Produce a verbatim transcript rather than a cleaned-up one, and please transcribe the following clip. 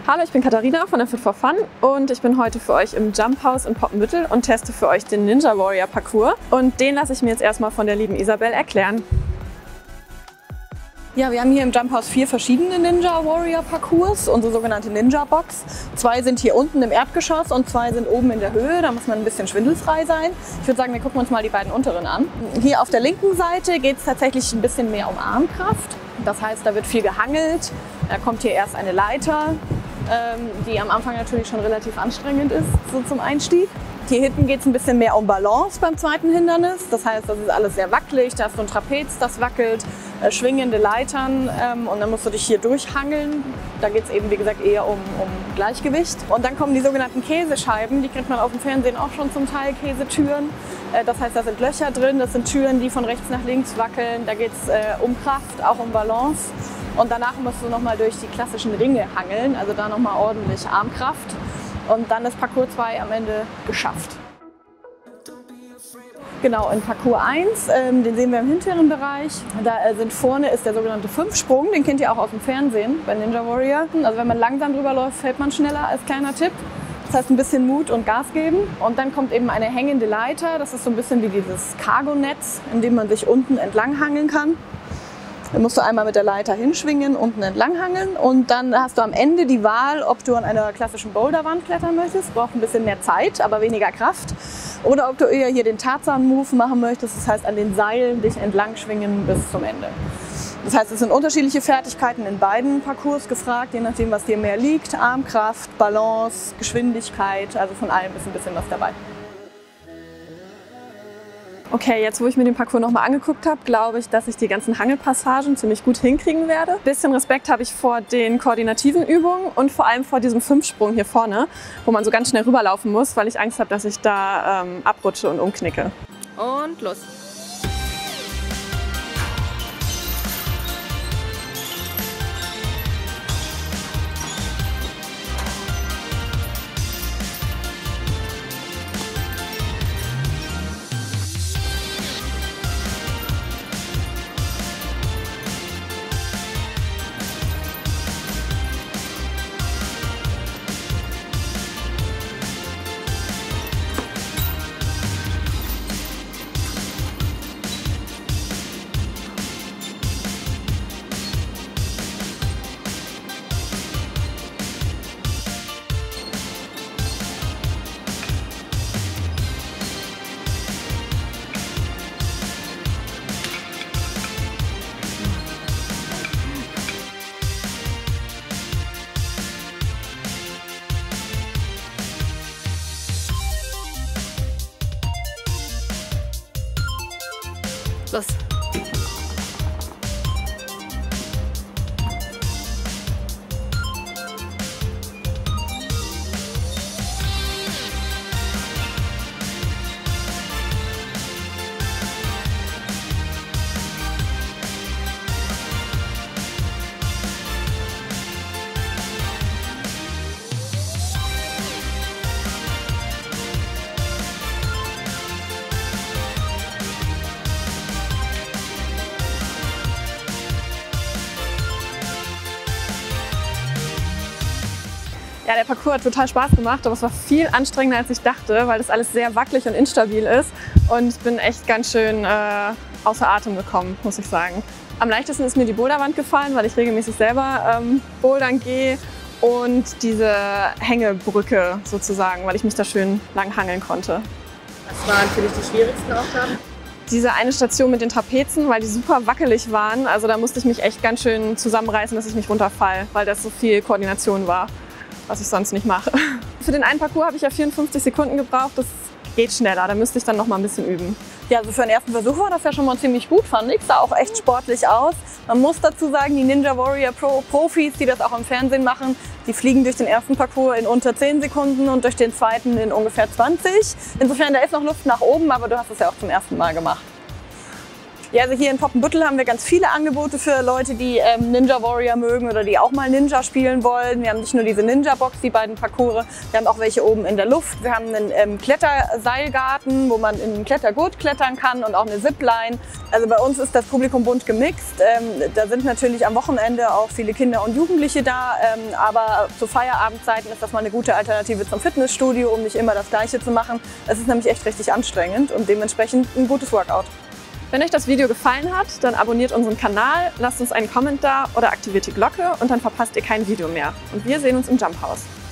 Hallo, ich bin Katharina von der Fit for Fun und ich bin heute für euch im Jump House in Poppenbüttel und teste für euch den Ninja Warrior Parcours. Und den lasse ich mir jetzt erstmal von der lieben Isabel erklären. Ja, wir haben hier im Jump House vier verschiedene Ninja Warrior Parcours, unsere sogenannte Ninja Box. Zwei sind hier unten im Erdgeschoss und zwei sind oben in der Höhe. Da muss man ein bisschen schwindelfrei sein. Ich würde sagen, wir gucken uns mal die beiden unteren an. Hier auf der linken Seite geht es tatsächlich ein bisschen mehr um Armkraft. Das heißt, da wird viel gehangelt. Da kommt hier erst eine Leiter, die am Anfang natürlich schon relativ anstrengend ist, so zum Einstieg. Hier hinten geht es ein bisschen mehr um Balance beim zweiten Hindernis. Das heißt, das ist alles sehr wackelig. Da ist so ein Trapez, das wackelt, äh, schwingende Leitern ähm, und dann musst du dich hier durchhangeln. Da geht es eben, wie gesagt, eher um, um Gleichgewicht. Und dann kommen die sogenannten Käsescheiben. Die kriegt man auf dem Fernsehen auch schon zum Teil, Käsetüren. Äh, das heißt, da sind Löcher drin. Das sind Türen, die von rechts nach links wackeln. Da geht es äh, um Kraft, auch um Balance. Und danach musst du nochmal durch die klassischen Ringe hangeln, also da nochmal ordentlich Armkraft. Und dann ist Parcours zwei am Ende geschafft. Genau, in Parcours eins, ähm, den sehen wir im hinteren Bereich. Da äh, sind vorne ist der sogenannte Fünfsprung, den kennt ihr auch aus dem Fernsehen bei Ninja Warrior. Also wenn man langsam drüber läuft, fällt man schneller, als kleiner Tipp. Das heißt, ein bisschen Mut und Gas geben. Und dann kommt eben eine hängende Leiter. Das ist so ein bisschen wie dieses Cargo-Netz, in dem man sich unten entlang hangeln kann. Dann musst du einmal mit der Leiter hinschwingen, unten entlang hangeln und dann hast du am Ende die Wahl, ob du an einer klassischen Boulderwand klettern möchtest. Braucht ein bisschen mehr Zeit, aber weniger Kraft. Oder ob du eher hier den Tarzan-Move machen möchtest, das heißt an den Seilen dich entlang schwingen bis zum Ende. Das heißt, es sind unterschiedliche Fertigkeiten in beiden Parcours gefragt, je nachdem, was dir mehr liegt. Armkraft, Balance, Geschwindigkeit, also von allem ist ein bisschen was dabei. Okay, jetzt wo ich mir den Parcours nochmal angeguckt habe, glaube ich, dass ich die ganzen Hangelpassagen ziemlich gut hinkriegen werde. Ein bisschen Respekt habe ich vor den koordinativen Übungen und vor allem vor diesem Fünfsprung hier vorne, wo man so ganz schnell rüberlaufen muss, weil ich Angst habe, dass ich da ähm, abrutsche und umknicke. Und los! Los! Ja, der Parcours hat total Spaß gemacht, aber es war viel anstrengender, als ich dachte, weil das alles sehr wackelig und instabil ist. Und ich bin echt ganz schön äh, außer Atem gekommen, muss ich sagen. Am leichtesten ist mir die Boulderwand gefallen, weil ich regelmäßig selber ähm, bouldern gehe. Und diese Hängebrücke sozusagen, weil ich mich da schön lang hangeln konnte. Was waren für dich die schwierigsten Aufgaben? Diese eine Station mit den Trapezen, weil die super wackelig waren. Also da musste ich mich echt ganz schön zusammenreißen, dass ich nicht runterfalle, weil das so viel Koordination war, was ich sonst nicht mache. Für den einen Parcours habe ich ja vierundfünfzig Sekunden gebraucht. Das geht schneller, da müsste ich dann noch mal ein bisschen üben. Ja, also für den ersten Versuch war das ja schon mal ziemlich gut, fand ich. Sah auch echt sportlich aus. Man muss dazu sagen, die Ninja Warrior Pro Profis, die das auch im Fernsehen machen, die fliegen durch den ersten Parcours in unter zehn Sekunden und durch den zweiten in ungefähr zwanzig. Insofern, da ist noch Luft nach oben, aber du hast es ja auch zum ersten Mal gemacht. Ja, also hier in Poppenbüttel haben wir ganz viele Angebote für Leute, die ähm, Ninja Warrior mögen oder die auch mal Ninja spielen wollen. Wir haben nicht nur diese Ninja-Box, die beiden Parcours, wir haben auch welche oben in der Luft. Wir haben einen ähm, Kletterseilgarten, wo man in einen Klettergurt klettern kann und auch eine Zipline. Also bei uns ist das Publikum bunt gemixt. Ähm, da sind natürlich am Wochenende auch viele Kinder und Jugendliche da, ähm, aber zu Feierabendzeiten ist das mal eine gute Alternative zum Fitnessstudio, um nicht immer das Gleiche zu machen. Es ist nämlich echt richtig anstrengend und dementsprechend ein gutes Workout. Wenn euch das Video gefallen hat, dann abonniert unseren Kanal, lasst uns einen Comment da oder aktiviert die Glocke und dann verpasst ihr kein Video mehr. Und wir sehen uns im Jump House.